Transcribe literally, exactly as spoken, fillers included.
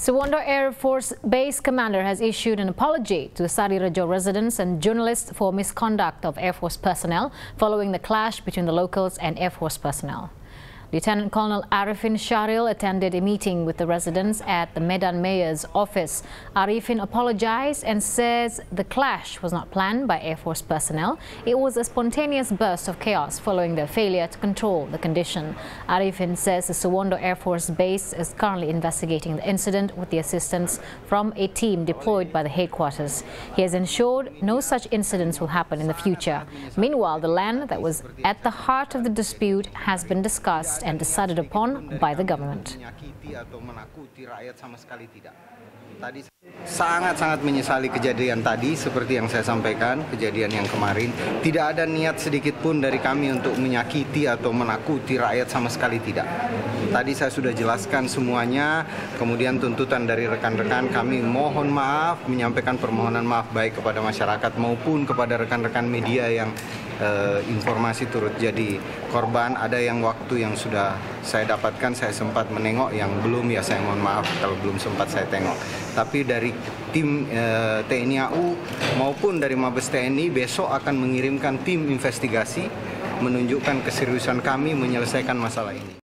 Suwondo Air Force Base commander has issued an apology to Sarirejo residents and journalists for misconduct of Air Force personnel following the clash between the locals and Air Force personnel. Lieutenant Colonel Arifin Syahril attended a meeting with the residents at the Medan Mayor's office. Arifin apologized and says the clash was not planned by Air Force personnel. It was a spontaneous burst of chaos following their failure to control the condition. Arifin says the Suwondo Air Force Base is currently investigating the incident with the assistance from a team deployed by the headquarters. He has ensured no such incidents will happen in the future. Meanwhile, the land that was at the heart of the dispute has been discussed and decided upon by the government. Sangat-sangat menyesali kejadian tadi, seperti yang saya sampaikan, kejadian yang kemarin. Tidak ada niat sedikit pun dari kami untuk menyakiti atau menakuti rakyat, sama sekali tidak. Tadi saya sudah jelaskan semuanya, kemudian tuntutan dari rekan-rekan, kami mohon maaf, menyampaikan permohonan maaf baik kepada masyarakat maupun kepada rekan-rekan media yang eh, informasi turut jadi korban. Ada yang waktu yang sudah saya dapatkan, saya sempat menengok, yang belum ya saya mohon maaf kalau belum sempat saya tengok. Tapi dari tim eh, T N I A U maupun dari Mabes T N I besok akan mengirimkan tim investigasi menunjukkan keseriusan kami menyelesaikan masalah ini.